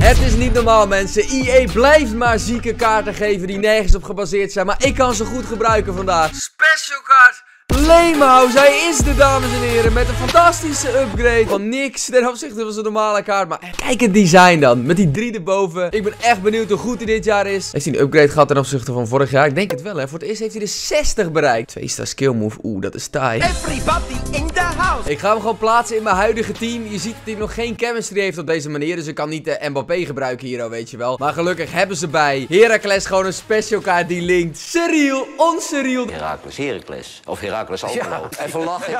Het is niet normaal, mensen. EA blijft maar zieke kaarten geven die nergens op gebaseerd zijn. Maar ik kan ze goed gebruiken vandaag. Special kaart Leemhouse, hij is de, dames en heren, met een fantastische upgrade van niks ten opzichte van zijn normale kaart. Maar kijk het design dan, met die 3 erboven. Ik ben echt benieuwd hoe goed hij dit jaar is. Heeft hij een upgrade gehad ten opzichte van vorig jaar? Ik denk het wel, hè. Voor het eerst heeft hij de 60 bereikt. 2-star skill move, dat is taai. Everybody in the house. Ik ga hem gewoon plaatsen in mijn huidige team. Je ziet dat hij nog geen chemistry heeft op deze manier. Dus ik kan niet de Mbappé gebruiken hier, weet je wel. Maar gelukkig hebben ze bij Heracles gewoon een special kaart die linkt. Cyril, on-Cyril. Heracles. Of Heracles Almelo. Ja. Even lachen.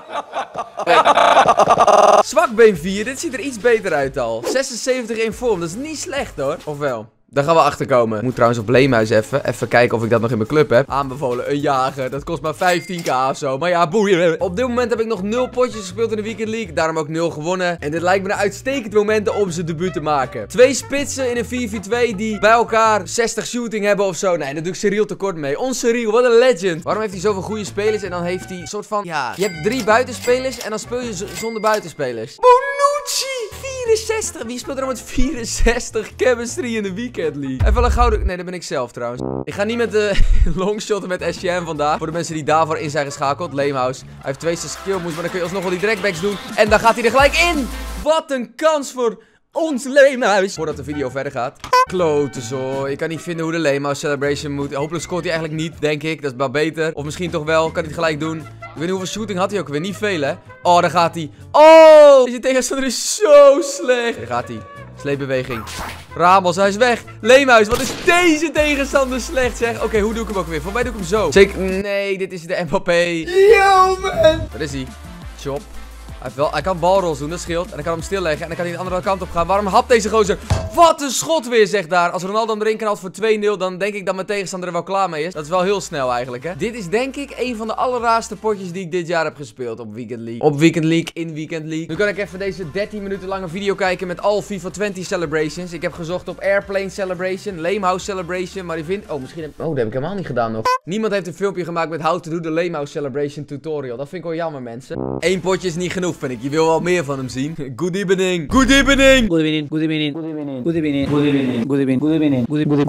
Zwakbeen 4, dit ziet er iets beter uit al. 76 in vorm, dat is niet slecht hoor. Of wel? Daar gaan we achter komen. Ik moet trouwens op Leemhuis even kijken of ik dat nog in mijn club heb. Aanbevolen, een jager. Dat kost maar 15k of zo. Maar ja, boeien. Op dit moment heb ik nog 0 potjes gespeeld in de Weekend League. Daarom ook 0 gewonnen. En dit lijkt me een uitstekend moment om zijn debuut te maken. 2 spitsen in een 4v2 die bij elkaar 60 shooting hebben of zo. Nee, daar doe ik Cyril tekort mee. Ons Cyril, wat een legend. Waarom heeft hij zoveel goede spelers en dan heeft hij een soort van... Ja, je hebt 3 buitenspelers en dan speel je zonder buitenspelers. Bonucci! 64! Wie speelt er dan met 64 chemistry in de Weekend League? Even een gouden... Nee, dat ben ik zelf trouwens. Ik ga niet met de longshotten met SGM vandaag. Voor de mensen die daarvoor in zijn geschakeld. Leemhouse. Hij heeft 2 skill moves, maar dan kun je alsnog wel die dragbacks doen. En dan gaat hij er gelijk in! Wat een kans voor ons Leemhuis. Voordat de video verder gaat. Klote zo. Ik kan niet vinden hoe de Leemhouse celebration moet. Hopelijk scoort hij eigenlijk niet, denk ik. Dat is wel beter. Of misschien toch wel. Kan hij het gelijk doen. Ik weet niet hoeveel shooting had hij ook weer. Niet veel, hè? Oh, daar gaat hij. Oh! Deze tegenstander is zo slecht. Daar gaat hij. Sleepbeweging. Ramos, hij is weg. Leemhuis, wat is deze tegenstander slecht, zeg. Oké, hoe doe ik hem ook weer? Voor mij doe ik hem zo. Zeker. Nee, dit is de Mbappé. Yo, man. Waar is hij? Chop. Hij kan balrolls doen, dat scheelt. En dan kan hem stilleggen en dan kan hij de andere kant op gaan. Waarom hapt deze gozer? Wat een schot weer, zegt daar. Als Ronaldo hem erin kan voor 2-0, dan denk ik dat mijn tegenstander er wel klaar mee is. Dat is wel heel snel eigenlijk, hè. Dit is denk ik een van de allerraarste potjes die ik dit jaar heb gespeeld op Weekend League. Op Weekend League, in Weekend League. Nu kan ik even deze 13 minuten lange video kijken met al FIFA 20 celebrations. Ik heb gezocht op Airplane Celebration, Leemhouse Celebration, maar die vindt... Oh, misschien heb... Oh, dat heb ik helemaal niet gedaan nog. Niemand heeft een filmpje gemaakt met how to do the Leemhouse Celebration tutorial. Dat vind ik wel jammer, mensen. 1 potje is niet genoeg, vind ik. Je wil wel meer van hem zien. Good evening. Good evening. Good evening. Good evening. Good evening. Good evening. Good evening. Good evening. Good evening.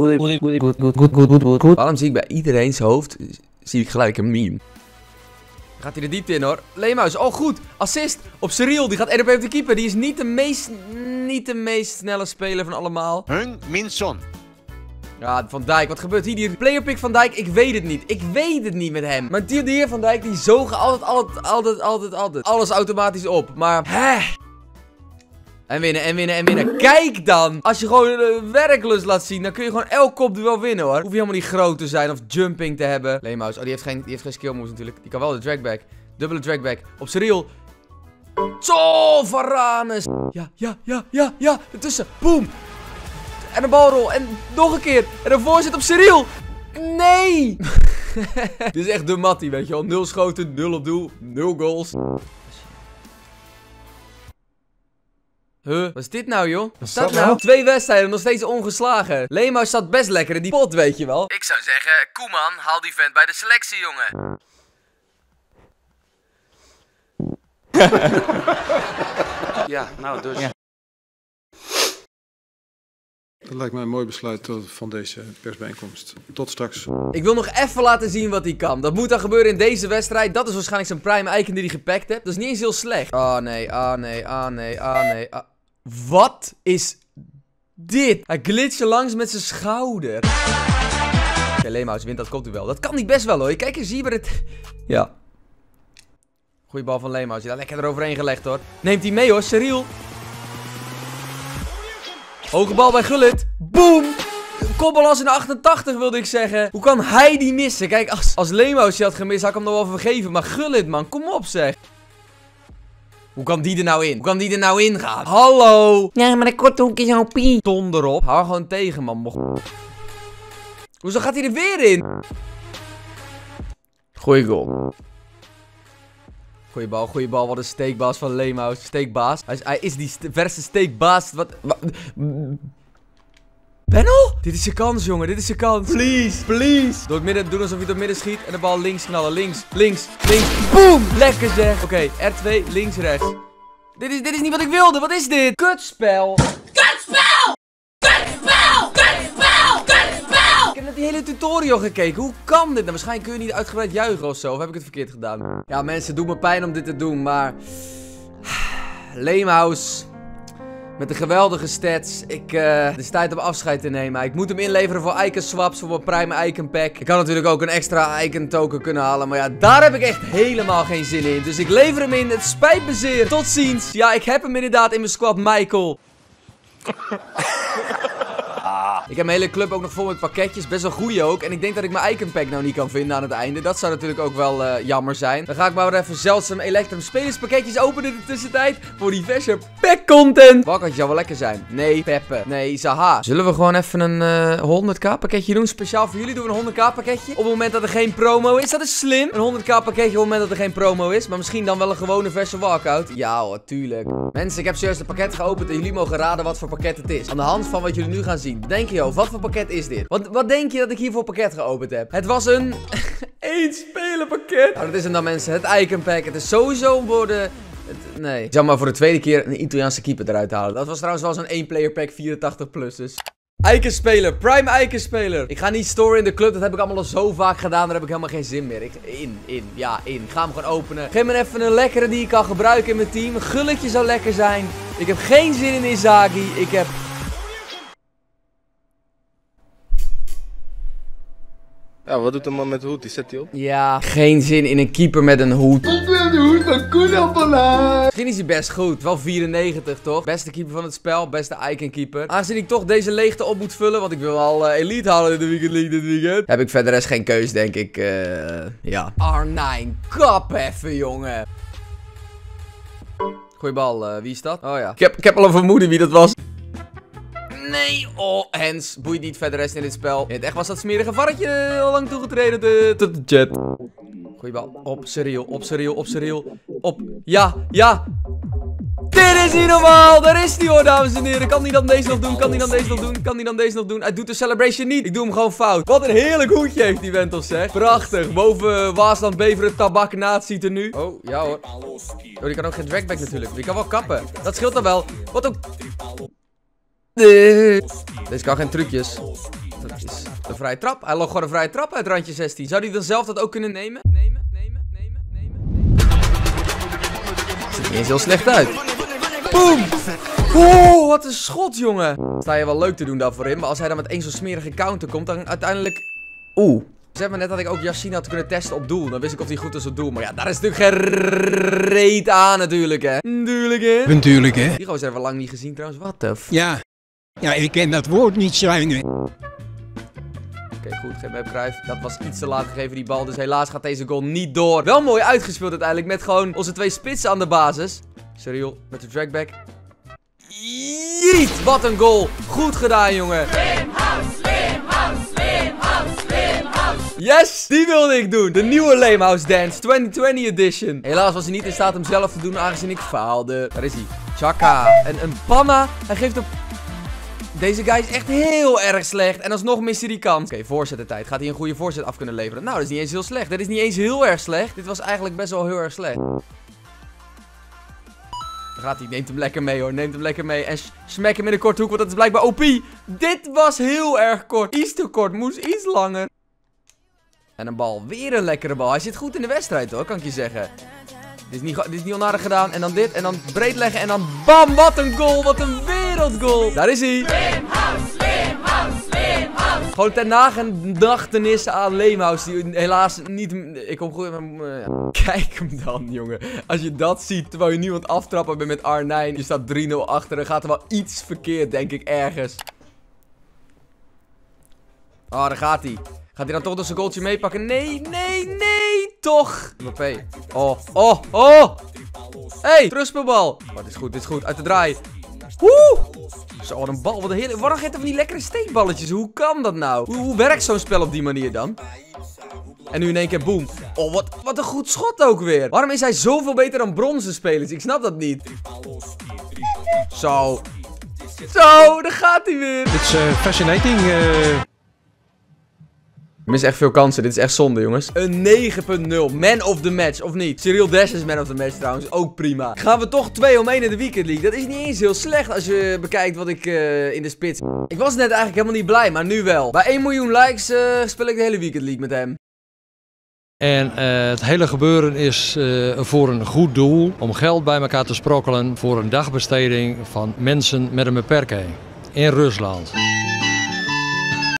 Good. Waarom zie ik bij iedereen zijn hoofd, zie ik gelijk een meme. Gaat hij de diepte in, hoor. Leemhuis, oh goed. Assist op Cyril. Die gaat RP op de keeper. Die is niet de meest snelle speler van allemaal. Min Son. Ja, Van Dijk. Wat gebeurt hier? Die player pick Van Dijk. Ik weet het niet. Ik weet het niet met hem. Maar die heer Van Dijk, die zogen altijd alles automatisch op. Maar, hè? En winnen. Kijk dan. Als je gewoon werklust laat zien, dan kun je gewoon elk kopduel winnen, hoor. Hoef je helemaal niet groot te zijn of jumping te hebben. Leemhuis. Oh, die heeft geen skill moves natuurlijk. Die kan wel de dragback. Dubbele dragback. Op Cyril. Zo, Varanes. Ja. Ertussen. Boom. En een balrol. En nog een keer. En een voorzet op Cyril. Nee. Dit is echt de mattie, weet je wel. 0 schoten, 0 op doel, 0 goals. Huh? Wat is dit nou, joh? Wat staat nou? 2 wedstrijden, nog steeds ongeslagen. Leemhuis staat best lekker in die pot, weet je wel. Ik zou zeggen, Koeman, haal die vent bij de selectie, jongen. Ja, nou dus. Ja. Dat lijkt mij een mooi besluit van deze persbijeenkomst. Tot straks. Ik wil nog even laten zien wat hij kan. Dat moet dan gebeuren in deze wedstrijd. Dat is waarschijnlijk zijn prime icon die hij gepakt heeft. Dat is niet eens heel slecht. Oh nee. Wat is dit? Hij glitcht langs met zijn schouder. Oké, Leemhuis wint, dat komt u wel. Dat kan niet best wel, hoor. Kijk eens hier bij het... Ja. Goeie bal van Leemhuis. Ja, lekker eroverheen gelegd, hoor. Neemt hij mee, hoor. Cyril. Hoge bal bij Gullit. Boom! Kopbal als in de 88 wilde ik zeggen. Hoe kan hij die missen? Kijk, als Leemhuis die had gemist, had ik hem nog wel vergeven. Maar Gullit, man, kom op, zeg. Hoe kan die er nou in? Hoe kan die er nou in gaan? Hallo! Ja, maar de korte hoek is een opie. Ton erop. Hou gewoon tegen, man. Hoezo gaat hij er weer in? Goeie goal. Goeie bal. Wat een steekbaas van Leemhuis. Steekbaas. Hij is die verse steekbaas. Wat? Benno? Dit is je kans, jongen. Dit is je kans. Please. Door het midden doen alsof je door het midden schiet. En de bal links knallen. Links. Boom! Lekker zeg. Oké, R2, links, rechts. Dit is niet wat ik wilde. Wat is dit? Kutspel. net die hele tutorial gekeken. Hoe kan dit? Nou, waarschijnlijk kun je niet uitgebreid juichen of zo. Of heb ik het verkeerd gedaan? Ja, mensen, het doet me pijn om dit te doen, maar... Leemhouse... Met de geweldige stats. Het is tijd om afscheid te nemen. Ik moet hem inleveren voor icon swaps, voor mijn prime icon pack. Ik kan natuurlijk ook een extra icon token kunnen halen. Maar ja, daar heb ik echt helemaal geen zin in. Dus ik lever hem in. Het spijt me zeer. Tot ziens. Ja, ik heb hem inderdaad in mijn squad, Michael. Ik heb mijn hele club ook nog vol met pakketjes. Best wel goeie ook. En ik denk dat ik mijn icon pack nou niet kan vinden aan het einde. Dat zou natuurlijk ook wel jammer zijn. Dan ga ik maar weer even zeldzaam Electrum spelerspakketjes openen in de tussentijd. Voor diverse pack content. Bakkatje zou wel lekker zijn. Nee, Peppe. Nee, Zaha. Zullen we gewoon even een 100k pakketje doen? Speciaal voor jullie doen we een 100k pakketje. Op het moment dat er geen promo is. Dat is slim. Een 100k pakketje op het moment dat er geen promo is. Maar misschien dan wel een gewone verse walkout. Ja hoor, tuurlijk. Mensen, ik heb zojuist een pakket geopend. En jullie mogen raden wat voor pakket het is. Aan de hand van wat jullie nu gaan zien. Denk je, wat voor pakket is dit? Wat denk je dat ik hier voor pakket geopend heb? Het was een 1 speler pakket. Nou, dat is hem dan, mensen. Het icon pack. Het is sowieso voor de... Nee. Ik zal maar voor de tweede keer een Italiaanse keeper eruit halen. Dat was trouwens wel zo'n 1 player pack 84 plus. Dus... Icon speler. Prime icon speler. Ik ga niet storen in de club. Dat heb ik allemaal al zo vaak gedaan. Daar heb ik helemaal geen zin meer. Ja, in. Ik ga hem gewoon openen. Geef me even een lekkere die ik kan gebruiken in mijn team. Een gulletje zou lekker zijn. Ik heb geen zin in Inzaghi. Ik heb... Ja, wat doet een man met de hoed? Die zet hij op. Ja, geen zin in een keeper met een hoed. Ik wil de hoed van Koenapelaar. Misschien is hij best goed. Wel 94, toch? Beste keeper van het spel. Beste icon keeper. Aangezien ik toch deze leegte op moet vullen. Want ik wil al elite halen in de weekend league dit weekend. Heb ik verder rest geen keus, denk ik. Ja. R9. Kap even, jongen. Goeie bal. Wie is dat? Oh ja. Ik heb al een vermoeden wie dat was. Nee, oh, Hens, boeit niet verder rest in dit spel. In het echt was dat smerige varretje al lang toegetreden tot de chat. Goeie bal, op serieel, op serieel, op serieel, op, ja, ja. Dit is niet normaal, daar is hij hoor, dames en heren. Kan hij dan deze nog doen, kan hij dan deze nog doen, kan hij dan deze nog doen. Hij doet de celebration niet, ik doe hem gewoon fout. Wat een heerlijk hoedje heeft die Wentos, zeg. Prachtig, boven Waasland, Beveren, Tabak, Naad ziet er nu. Oh, ja hoor. Oh, die kan ook geen dragback natuurlijk, die kan wel kappen. Dat scheelt dan wel, wat ook... Deze kan geen trucjes. Dat is een vrije trap. Hij loopt gewoon een vrije trap uit randje 16. Zou hij dan zelf dat ook kunnen nemen? Nemen. Ziet er niet eens heel slecht uit. Boom! Oh, wat een schot, jongen. Sta je wel leuk te doen daarvoor in. Maar als hij dan met één zo'n smerige counter komt, dan uiteindelijk... Oeh. Zeg maar net dat ik ook Yassine had kunnen testen op doel. Dan wist ik of hij goed is op doel. Maar ja, daar is natuurlijk geen reet aan natuurlijk, hè. Natuurlijk, hè. Die gozer hebben we lang niet gezien trouwens. Wat de f... Ja, ik ken dat woord niet schrijven. Oké, goed. Geef me even Cruijff. Dat was iets te laat gegeven, die bal. Dus helaas gaat deze goal niet door. Wel mooi uitgespeeld uiteindelijk. Met gewoon onze 2 spitsen aan de basis. Serieel met de dragback. Jeet! Wat een goal. Goed gedaan, jongen. Yes! Die wilde ik doen. De nieuwe Leemhouse Dance 2020 edition. Helaas was hij niet in staat hem zelf te doen, aangezien ik faalde. Daar is hij. Chaka. En een panna. Hij geeft op... Deze guy is echt heel erg slecht. En alsnog mist hij die kans. Oké, voorzettertijd. Gaat hij een goede voorzet af kunnen leveren? Nou, dat is niet eens heel slecht. Dat is niet eens heel erg slecht. Dit was eigenlijk best wel heel erg slecht. Dan gaat hij. Neemt hem lekker mee, hoor. Neemt hem lekker mee. En smack hem in de korte hoek, want dat is blijkbaar OP. Dit was heel erg kort. Iets te kort. Moest iets langer. En een bal. Weer een lekkere bal. Hij zit goed in de wedstrijd, hoor. Kan ik je zeggen. Dit is niet onaardig gedaan. En dan dit. En dan breed leggen. En dan bam. Wat een goal. Wat een wereldgoal. Daar is hij. Leemhouse. Gewoon ten nagedachtenis aan Leemhouse. Die helaas niet... Ik kom goed... Kijk hem dan, jongen. Als je dat ziet. Terwijl je niemand aftrappen bent met R9. Je staat 3-0 achter. Dan gaat er wel iets verkeerd, denk ik. Ergens. Oh, daar gaat hij. Gaat hij dan toch nog zijn goaltje meepakken? Nee. Toch. Mbappé. Oh. Hey, terugspeelbal. Oh, dit is goed. Uit de draai. Woe. Zo, wat een bal. Wat een heerlijk. Waarom geeft hij van die lekkere steekballetjes? Hoe kan dat nou? Hoe werkt zo'n spel op die manier dan? En nu in één keer boom. Oh, wat een goed schot ook weer. Waarom is hij zoveel beter dan bronzen spelers? Ik snap dat niet. Zo, daar gaat hij weer. It's fascinating. Mis echt veel kansen. Dit is echt zonde, jongens. Een 9.0. Man of the match, of niet? Cyril Dessers is man of the match trouwens. Ook prima. Gaan we toch 2 om 1 in de Weekend League. Dat is niet eens heel slecht als je bekijkt wat ik in de spits... Ik was net eigenlijk helemaal niet blij, maar nu wel. Bij 1 miljoen likes speel ik de hele Weekend League met hem. En het hele gebeuren is voor een goed doel. Om geld bij elkaar te sprokkelen voor een dagbesteding van mensen met een beperking. In Rusland.